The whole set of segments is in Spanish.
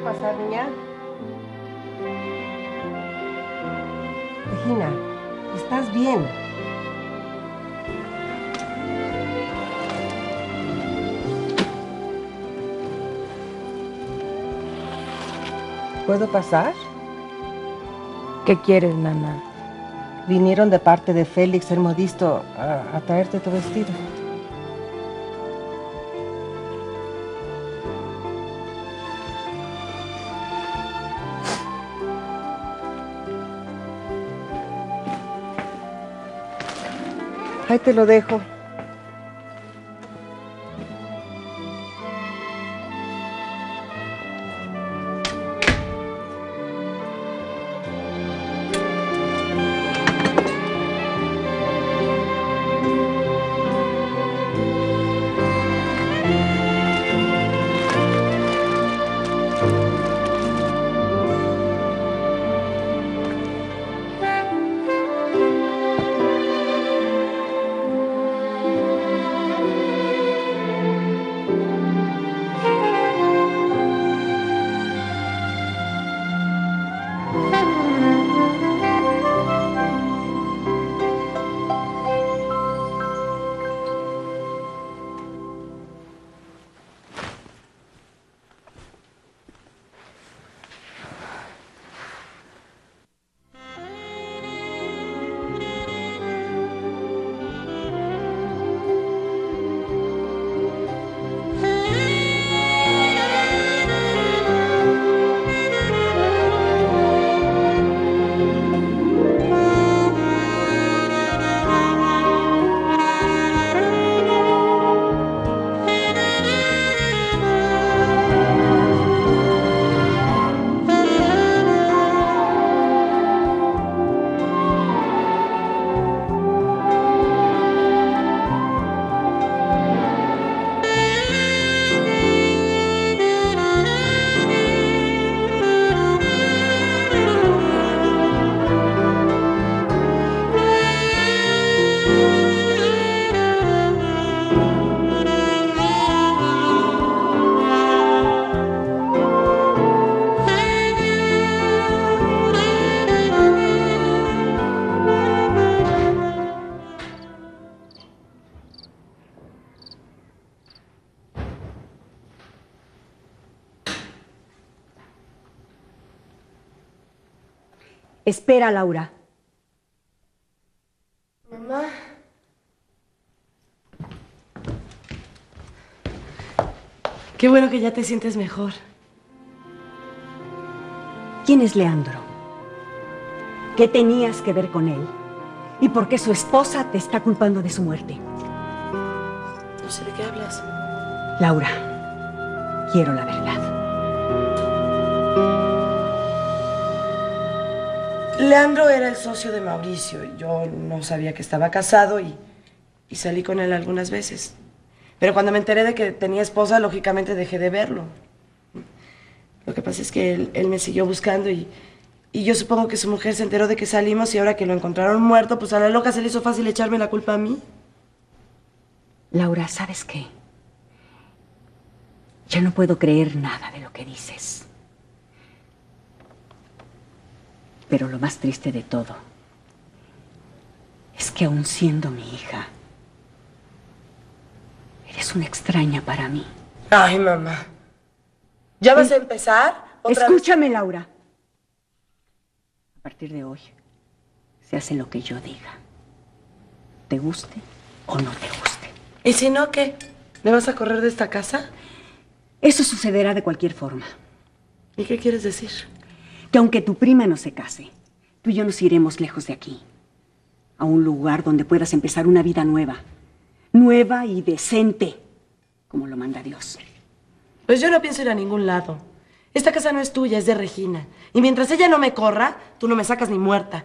pasar, niña? Regina, ¿estás bien? ¿Puedo pasar? ¿Qué quieres, Nana? Vinieron de parte de Félix, el modisto, a traerte tu vestido. Ahí te lo dejo. Espera, Laura. Mamá. Qué bueno que ya te sientes mejor. ¿Quién es Leandro? ¿Qué tenías que ver con él? ¿Y por qué su esposa te está culpando de su muerte? No sé de qué hablas. Laura, quiero la verdad. Leandro era el socio de Mauricio. Yo no sabía que estaba casado y salí con él algunas veces. Pero cuando me enteré de que tenía esposa, lógicamente dejé de verlo. Lo que pasa es que él me siguió buscando y yo supongo que su mujer se enteró de que salimos y ahora que lo encontraron muerto, pues a la loca se le hizo fácil echarme la culpa a mí. Laura, ¿sabes qué? Ya no puedo creer nada de lo que dices. Pero lo más triste de todo es que aún siendo mi hija, eres una extraña para mí. Ay, mamá. ¿Ya vas a empezar? Escúchame, Laura. A partir de hoy, se hace lo que yo diga. Te guste o no te guste. ¿Y si no, qué? ¿Me vas a correr de esta casa? Eso sucederá de cualquier forma. ¿Y qué quieres decir? Que aunque tu prima no se case, tú y yo nos iremos lejos de aquí. A un lugar donde puedas empezar una vida nueva. Nueva y decente, como lo manda Dios. Pues yo no pienso ir a ningún lado. Esta casa no es tuya, es de Regina. Y mientras ella no me corra, tú no me sacas ni muerta.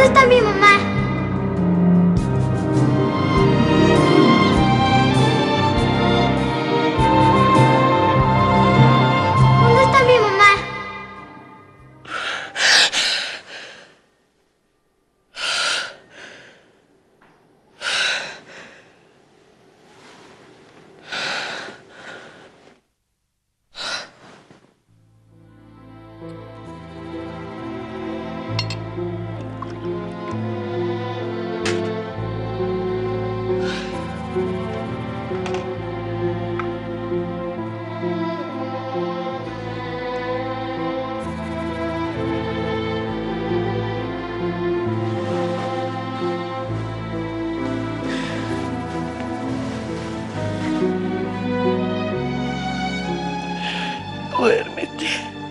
está mi mamá? ¿Dónde está mi mamá? Duérmete.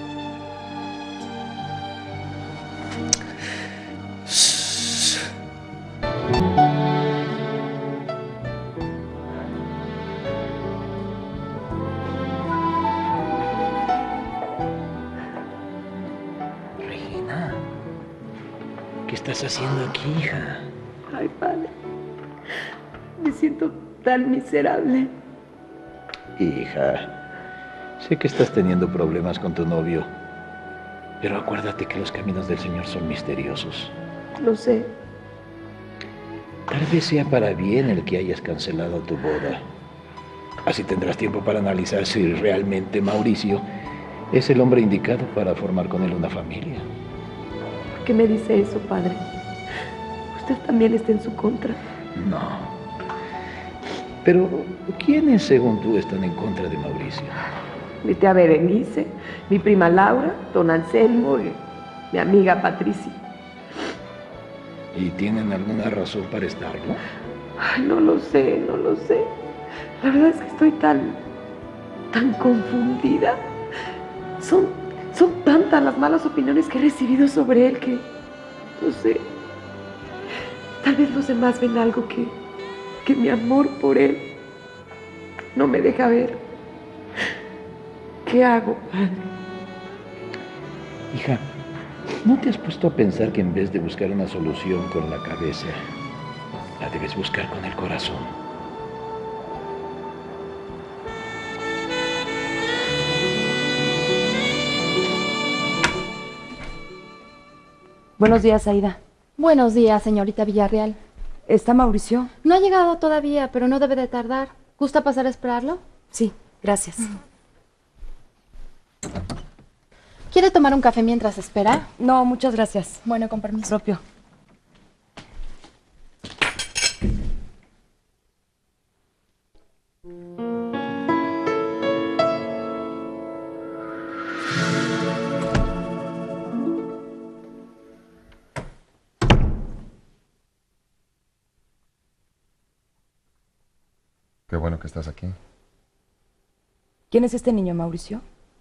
Regina, ¿qué estás haciendo aquí, hija? Ay, padre, me siento tan miserable. Hija, sé que estás teniendo problemas con tu novio, pero acuérdate que los caminos del Señor son misteriosos. Lo sé. Tal vez sea para bien el que hayas cancelado tu boda. Así tendrás tiempo para analizar si realmente Mauricio es el hombre indicado para formar con él una familia. ¿Por qué me dice eso, padre? Usted también está en su contra. No. Pero, ¿quiénes, según tú, están en contra de Mauricio? Mi tía Berenice, mi prima Laura, don Anselmo y mi amiga Patricia. ¿Y tienen alguna razón para estarlo? Ay, no lo sé, no lo sé. La verdad es que estoy tan confundida. Son tantas las malas opiniones que he recibido sobre él que, no sé, tal vez los demás ven algo que mi amor por él no me deja ver. ¿Qué hago, padre? Hija, ¿no te has puesto a pensar que en vez de buscar una solución con la cabeza, la debes buscar con el corazón? Buenos días, Aida. Buenos días, señorita Villarreal. ¿Está Mauricio? No ha llegado todavía, pero no debe de tardar. ¿Gusta pasar a esperarlo? Sí, gracias. ¿Quiere tomar un café mientras espera? No, muchas gracias. Bueno, con permiso. Propio. Qué bueno que estás aquí. ¿Quién es este niño, Mauricio?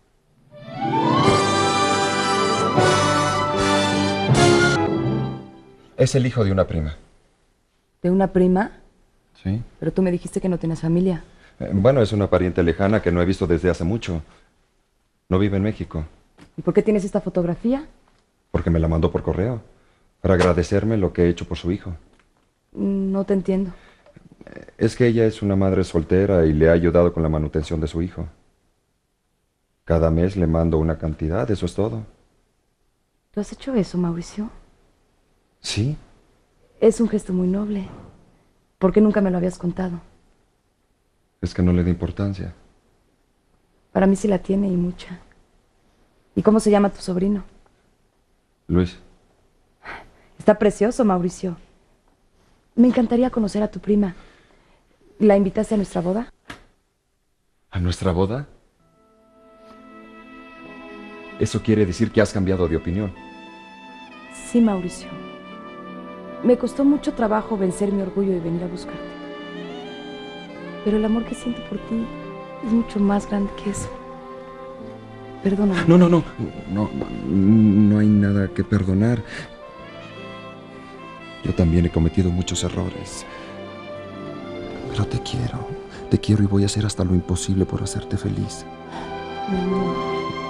Es el hijo de una prima. ¿De una prima? Sí. Pero tú me dijiste que no tienes familia. Bueno, es una pariente lejana que no he visto desde hace mucho. No vive en México. ¿Y por qué tienes esta fotografía? Porque me la mandó por correo. Para agradecerme lo que he hecho por su hijo. No te entiendo. Es que ella es una madre soltera y le ha ayudado con la manutención de su hijo. Cada mes le mando una cantidad, eso es todo. ¿Tú has hecho eso, Mauricio? Sí. Es un gesto muy noble. ¿Por qué nunca me lo habías contado? Es que no le da importancia. Para mí sí la tiene y mucha. ¿Y cómo se llama tu sobrino? Luis. Está precioso, Mauricio. Me encantaría conocer a tu prima. ¿La invitaste a nuestra boda? ¿A nuestra boda? Eso quiere decir que has cambiado de opinión. Sí, Mauricio. Me costó mucho trabajo vencer mi orgullo y venir a buscarte. Pero el amor que siento por ti es mucho más grande que eso. Perdóname. No hay nada que perdonar. Yo también he cometido muchos errores. Pero te quiero y voy a hacer hasta lo imposible por hacerte feliz. Mi amor.